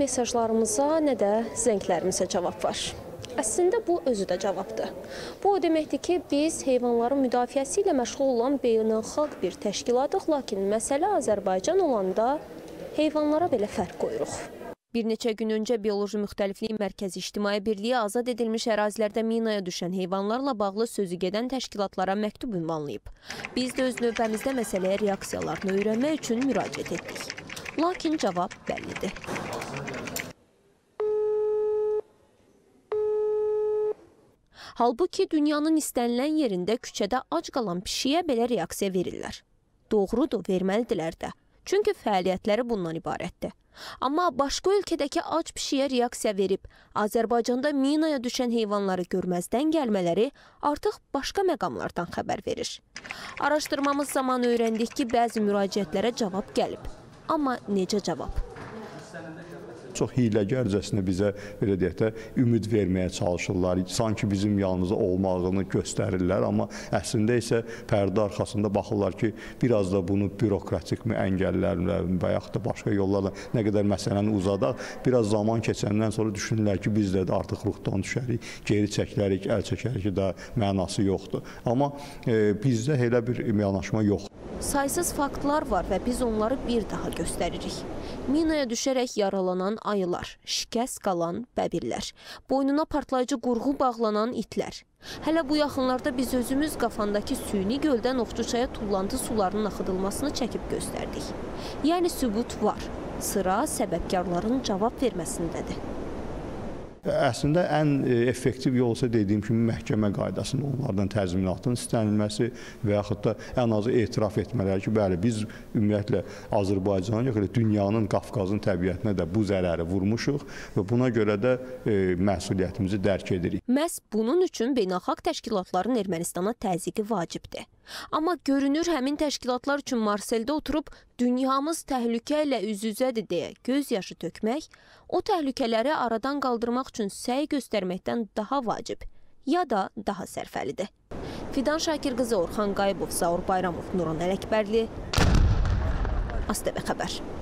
mesajlarımıza, nə də zənglərimizə cavab var. Əslində bu özü də cavabdır. Bu o deməkdir ki, biz heyvanların müdafiəsi ilə məşğul olan beynəlxalq bir təşkilatıq, lakin məsələ Azərbaycan olanda heyvanlara belə fərq qoyuruq. Bir neçə gün öncə Bioloji Müxtəliflik Mərkəzi İctimai Birliyi azad edilmiş ərazilərdə minaya düşən heyvanlarla bağlı sözü gedən təşkilatlara məktub ünvanlayıb. Biz də öz növbəmizdə məsələyə reaksiyalarını öyrənmək üçün müraciət etdik. Lakin cavab bəllidir. Halbuki dünyanın istənilən yerində küçədə ac qalan pişiyə belə reaksiya verirlər. Doğrudur, verməlidirlər də. Çünki fəaliyyətləri bundan ibarətdir. Amma başqa ölkədəki ac pişiyə reaksiya verib, Azərbaycanda minaya düşən heyvanları görməzdən gəlmələri artıq başqa məqamlardan xəbər verir. Araşdırmamız zamanı öyrəndik ki, bəzi müraciətlərə cavab gəlib. Amma necə cavab? Çox hiyləgərcəsinə bizə, belə deyək də, ümid verməyə çalışırlar. Sanki bizim yanımızda olmağını göstərirlər, amma əslində isə pərdə arxasında baxırlar ki, biraz da bunu bürokratik əngəllərlə və yaxud da başqa yollarla nə qədər məsələni uzadaq, biraz zaman keçəndən sonra düşünürlər ki, biz də artıq ruhdan düşərik, geri çəkilərik, əl çəkərik ki, da mənası yoxdur. Amma bizdə elə bir yanaşma yoxdur. Saysız faktlar var və biz onları bir daha göstəririk. Minaya düşərək yaralanan ayılar, şikəst qalan bəbirlər, boynuna partlayıcı qurğu bağlanan itlər. Hələ bu yaxınlarda biz özümüz Qafandakı süni göldən Oxçuçaya tullantı sularının axıdılmasını çəkib göstərdik. Yəni sübut var. Sıra səbəbkarların cavab verməsindədir. Əslində ən effektiv yol isə dediyim kimi məhkəmə qaydasında onlardan təzminatın istənilməsi və yaxud da ən azı etiraf etmələri ki, bəli, biz ümumiyyətlə Azərbaycanın yox, dünyanın, Qafqazın təbiətinə də bu zərəri vurmuşuq və buna görə də məsuliyyətimizi dərk edirik. Məhz bunun üçün beynəlxalq təşkilatların Ermənistana təzyiqi vacibdir. Amma görünür həmin təşkilatlar üçün Marseldə oturub dünyamız təhlükə ilə üz-üzədir deyə göz yaşı tökmək, o təhlükələri aradan qaldırmaq üçün səy göstərməkdən daha vacib ya da daha sərfəlidir. Fidan Şakirqızı, Orxan Qayıbov, Zaur Bayramov, Nuran Ələkbərli, ASTV xəbər.